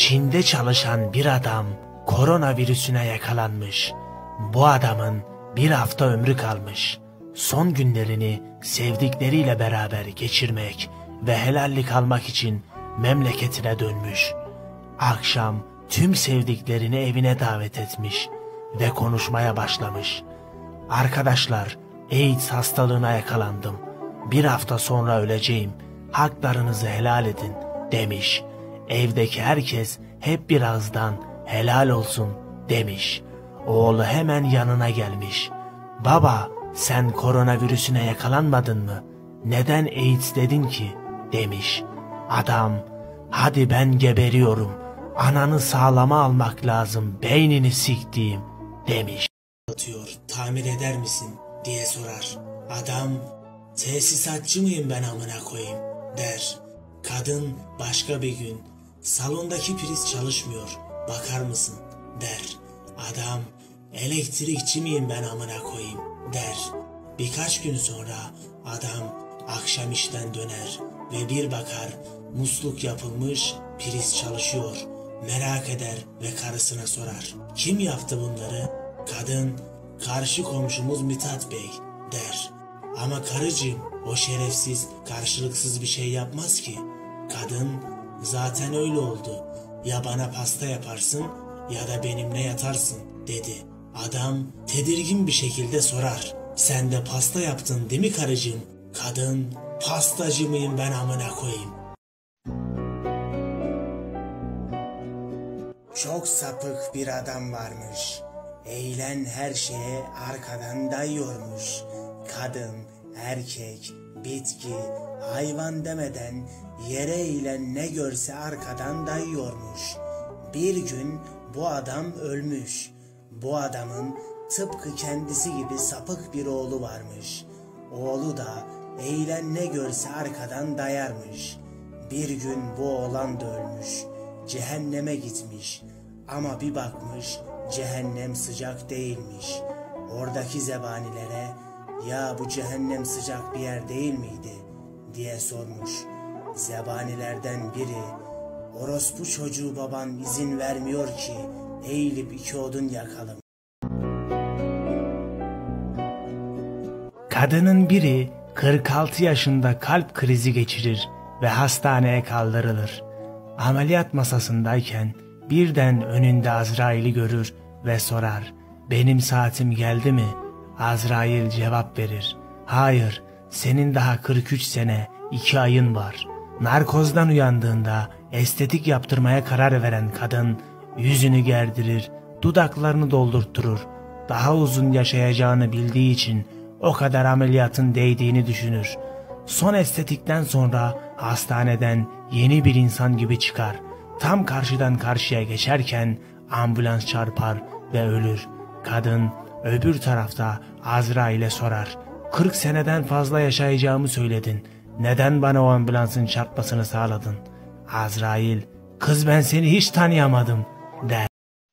Çin'de çalışan bir adam koronavirüsüne yakalanmış. Bu adamın bir hafta ömrü kalmış. Son günlerini sevdikleriyle beraber geçirmek ve helallik almak için memleketine dönmüş. Akşam tüm sevdiklerini evine davet etmiş ve konuşmaya başlamış. Arkadaşlar, AIDS hastalığına yakalandım. Bir hafta sonra öleceğim. Haklarınızı helal edin demiş. Evdeki herkes hep bir ağızdan helal olsun demiş. Oğlu hemen yanına gelmiş. Baba, sen koronavirüsüne yakalanmadın mı? Neden AIDS dedin ki? Demiş. Adam, hadi ben geberiyorum. Ananı sağlama almak lazım, beynini siktiğim demiş. Atıyor, tamir eder misin diye sorar. Adam, tesisatçı mıyım ben amına koyayım der. Kadın başka bir gün, salondaki priz çalışmıyor, bakar mısın der. Adam, elektrikçi miyim ben amına koyayım der. Birkaç gün sonra adam akşam işten döner ve bir bakar musluk yapılmış, priz çalışıyor. Merak eder ve karısına sorar. Kim yaptı bunları? Kadın, karşı komşumuz Mithat Bey der. Ama karıcığım, o şerefsiz karşılıksız bir şey yapmaz ki. Kadın, zaten öyle oldu. Ya bana pasta yaparsın ya da benimle yatarsın dedi. Adam tedirgin bir şekilde sorar. Sen de pasta yaptın değil mi karıcığım? Kadın, pastacı mıyım ben amına koyayım? Çok sapık bir adam varmış. Eğlen her şeye arkadan dayıyormuş. Kadın, erkek, bitki, hayvan demeden yere eğilen ne görse arkadan dayıyormuş. Bir gün bu adam ölmüş. Bu adamın tıpkı kendisi gibi sapık bir oğlu varmış. Oğlu da eğilen ne görse arkadan dayarmış. Bir gün bu oğlan da ölmüş. Cehenneme gitmiş. Ama bir bakmış cehennem sıcak değilmiş. Oradaki zebanilere ya bu cehennem sıcak bir yer değil miydi diye sormuş. Zebanilerden biri, orospu çocuğu baban izin vermiyor ki eğilip 2 odun yakalım. Kadının biri 46 yaşında kalp krizi geçirir ve hastaneye kaldırılır. Ameliyat masasındayken birden önünde Azrail'i görür ve sorar. Benim saatim geldi mi? Azrail cevap verir. Hayır, senin daha 43 sene 2 ayın var. Narkozdan uyandığında estetik yaptırmaya karar veren kadın yüzünü gerdirir, dudaklarını doldurtturur. Daha uzun yaşayacağını bildiği için o kadar ameliyatın değdiğini düşünür. Son estetikten sonra hastaneden yeni bir insan gibi çıkar. Tam karşıdan karşıya geçerken ambulans çarpar ve ölür. Kadın öbür tarafta Azrail'e sorar. 40 seneden fazla yaşayacağımı söyledin. Neden bana o ambulansın çarpmasını sağladın? Azrail, kız ben seni hiç tanıyamadım der.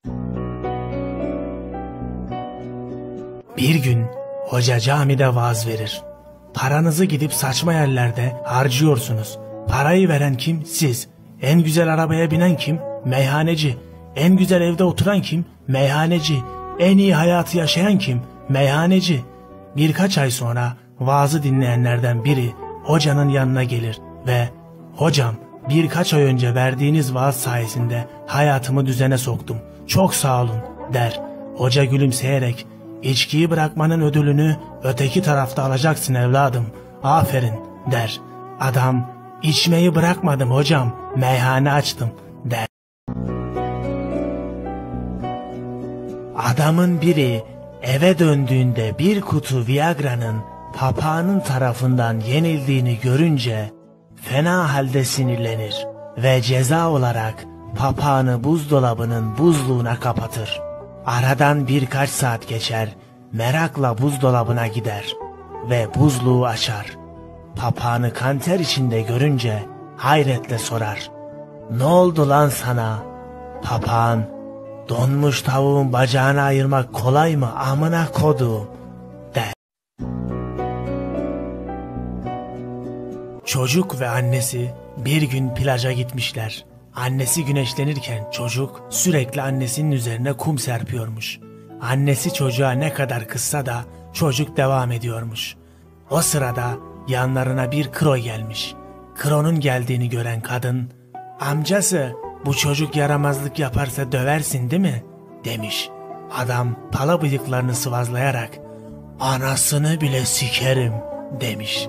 Bir gün hoca camide vaaz verir. Paranızı gidip saçma yerlerde harcıyorsunuz. Parayı veren kim? Siz. En güzel arabaya binen kim? Meyhaneci. En güzel evde oturan kim? Meyhaneci. En iyi hayatı yaşayan kim? Meyhaneci. Birkaç ay sonra vaazı dinleyenlerden biri hocanın yanına gelir ve hocam birkaç ay önce verdiğiniz vaaz sayesinde hayatımı düzene soktum. Çok sağ olun der. Hoca gülümseyerek içkiyi bırakmanın ödülünü öteki tarafta alacaksın evladım. Aferin der. Adam içmeyi bırakmadım hocam, meyhane açtım der. Adamın biri eve döndüğünde bir kutu Viagra'nın papağanın tarafından yenildiğini görünce fena halde sinirlenir ve ceza olarak papağanı buzdolabının buzluğuna kapatır. Aradan birkaç saat geçer, merakla buzdolabına gider ve buzluğu açar. Papağanı kanter içinde görünce hayretle sorar. Ne oldu lan sana? Papağan, donmuş tavuğun bacağını ayırmak kolay mı amına koduğum der. Çocuk ve annesi bir gün plaja gitmişler. Annesi güneşlenirken çocuk sürekli annesinin üzerine kum serpiyormuş. Annesi çocuğa ne kadar kızsa da çocuk devam ediyormuş. O sırada yanlarına bir kro gelmiş. Kro'nun geldiğini gören kadın, "Amcası, bu çocuk yaramazlık yaparsa döversin değil mi?" demiş. Adam pala bıyıklarını sıvazlayarak, "Anasını bile sikerim," demiş.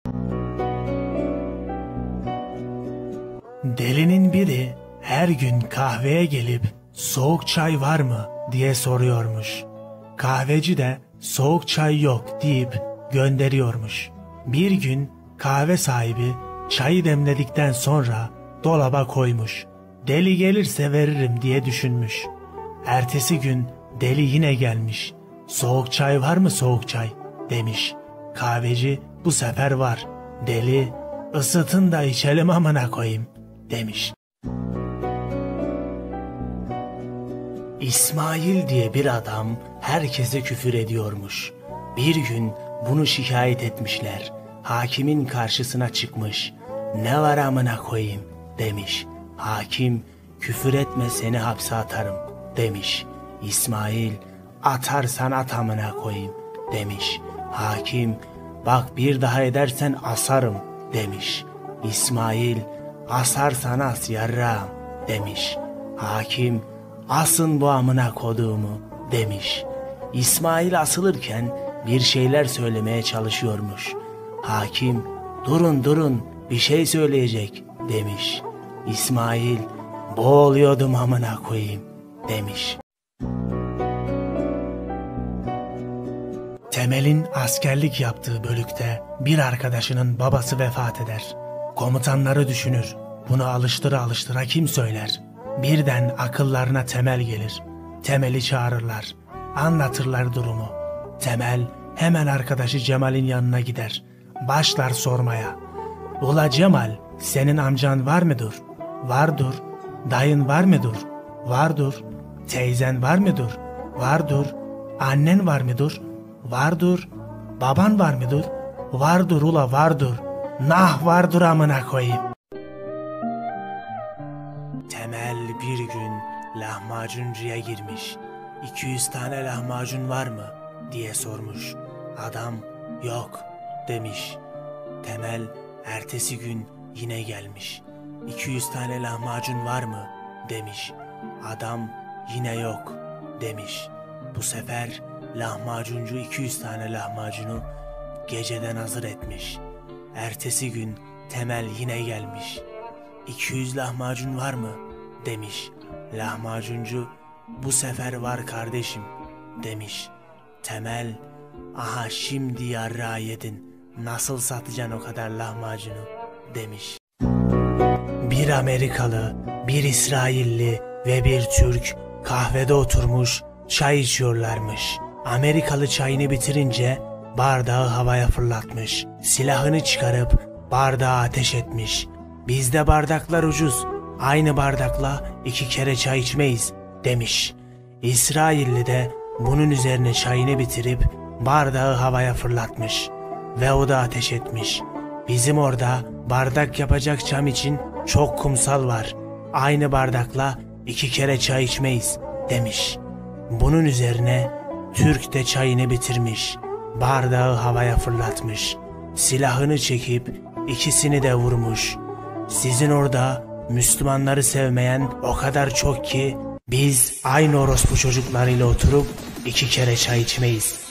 Delinin biri her gün kahveye gelip "Soğuk çay var mı?" diye soruyormuş. Kahveci de "Soğuk çay yok," deyip gönderiyormuş. Bir gün kahve sahibi çayı demledikten sonra dolaba koymuş. Deli gelirse veririm diye düşünmüş. Ertesi gün deli yine gelmiş. "Soğuk çay var mı, soğuk çay?" demiş. Kahveci bu sefer var. Deli, "Isıtın da içelim amına koyayım," demiş. İsmail diye bir adam herkese küfür ediyormuş. Bir gün bunu şikayet etmişler. Hakimin karşısına çıkmış. "Ne var amına koyayım," demiş. Hakim, "Küfür etme, seni hapse atarım," demiş. İsmail, "Atarsan at amına koyayım," demiş. Hakim, "Bak bir daha edersen asarım," demiş. İsmail, "Asarsan as yarrağım," demiş. Hakim, "Asın bu amına koduğumu," demiş. İsmail asılırken bir şeyler söylemeye çalışıyormuş. Hakim, durun bir şey söyleyecek," demiş. İsmail, "Boğuluyordum amına koyayım," demiş. Temel'in askerlik yaptığı bölükte bir arkadaşının babası vefat eder. Komutanları düşünür. Bunu alıştıra kim söyler? Birden akıllarına Temel gelir. Temel'i çağırırlar. Anlatırlar durumu. Temel hemen arkadaşı Cemal'in yanına gider. Başlar sormaya. "Ula Cemal, senin amcan var mıdır?" "Vardır." "Dayın var mıdır?" "Vardır." "Teyzen var mıdır?" "Vardır." "Annen var mıdır?" "Vardır." "Baban var mıdır?" "Vardır ula, vardır." "Nah vardır amına koyayım." Temel bir gün lahmacuncuya girmiş. "200 tane lahmacun var mı?" diye sormuş. Adam "Yok," demiş. Temel ertesi gün yine gelmiş. "200 tane lahmacun var mı?" demiş. Adam yine "Yok," demiş. Bu sefer lahmacuncu 200 tane lahmacunu geceden hazır etmiş. Ertesi gün Temel yine gelmiş. "200 lahmacun var mı?" demiş. Lahmacuncu "Bu sefer var kardeşim," demiş. Temel, "Aha şimdi yarrağı yedin. Nasıl satacaksın o kadar lahmacunu?" demiş. Bir Amerikalı, bir İsrailli ve bir Türk kahvede oturmuş çay içiyorlarmış. Amerikalı çayını bitirince bardağı havaya fırlatmış. Silahını çıkarıp bardağa ateş etmiş. "Bizde bardaklar ucuz. Aynı bardakla 2 kere çay içmeyiz," demiş. İsrailli de bunun üzerine çayını bitirip bardağı havaya fırlatmış ve o da ateş etmiş. "Bizim orada bardak yapacak çam için çok kumsal var. Aynı bardakla 2 kere çay içmeyiz," demiş. Bunun üzerine Türk de çayını bitirmiş, bardağı havaya fırlatmış, silahını çekip ikisini de vurmuş. "Sizin orada Müslümanları sevmeyen o kadar çok ki biz aynı orospu çocuklarıyla oturup 2 kere çay içmeyiz,"